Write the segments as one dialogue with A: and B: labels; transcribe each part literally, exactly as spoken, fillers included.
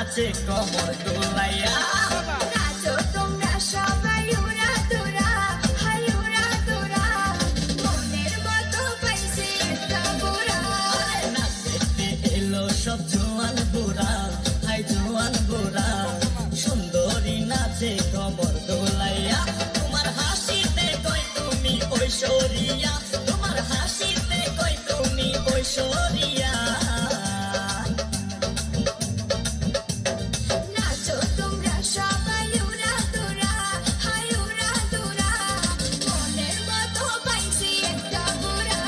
A: নাচে কমর দোলাইয়া।
B: নাচো তোমরা সবাই উড়া দুরা, হাই উড়া দুরা, মনের মতো পাইছে একটা বুড়া।
A: নাচ দেখতে এলো সব জোয়ান বুড়া, হাই জোয়ান বুড়া, সুন্দরী নাচে কমর দোলাইয়া। তোমার হাসিতে কই তুমি ঐশ্বরিয়া, তোমার হাসিতে কই তুমি ঐশ্বরিয়া।
B: নাচো তোমরা সবাই উড়া দুরা, হাই উড়া দুরা, মনের মতো পাইছে একটা বুড়া।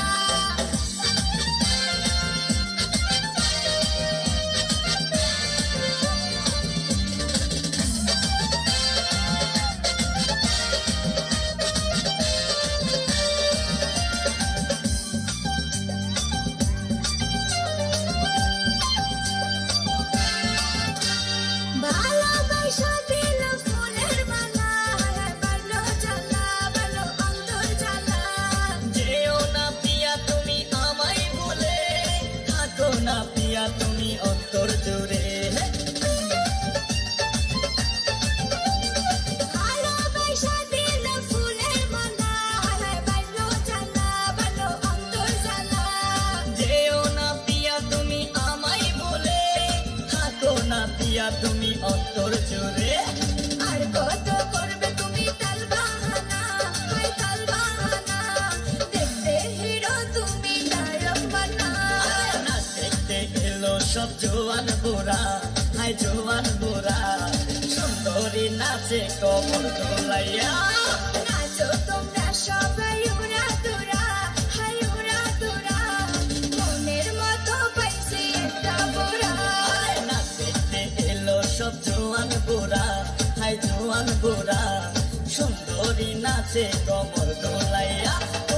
B: ভালোবাসা দিল ফুলের মালা, বালো জ্বালা, বালো অন্তর জ্বালা।
A: যেও না পিয়া তুমি আমায় ভুলে, থাকো না পিয়া তুমি অন্তর জুড়ে।
B: ভালোবাসা দিল ফুলের মালা, বালো জ্বালা, বালো অন্তর জ্বালা।
A: যেও না পিয়া তুমি আমায় ভুলে, থাকো না পিয়া তুমি অন্তর জুড়ে।
B: আর কত করবে তুমি তাল বাহানা, হাই তাল বাহানা, দেখতে হিরো তুমি নায়ক বানা।
A: নাচ দেখতে এলো সব জোয়ান বুড়া, হাই জোয়ান বুড়া, সুন্দরী নাচে কমর দোলাইয়া।
B: নাচো তোমরা সবাই উড়া দুরা, হাই উড়া দুরা, মনের মতো পাইছে একটা বুড়া।
A: নাচ দেখতে এলো সব জোয়ান বুড়া, হাই জোয়ান বুড়া, সুন্দরী নাচে কমর দোলাইয়া।